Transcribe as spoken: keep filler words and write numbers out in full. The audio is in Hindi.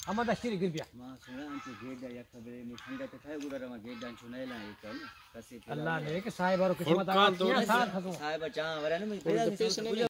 अमा दस्ती गिर गया मां सुना अंचु गेट या खबरे में संगत खाए गुडर में गेट डांचु नहीं ला एक कल कसे अल्लाह ने के साहिब और किस्मत आ साहब साहिब चाह वरे ने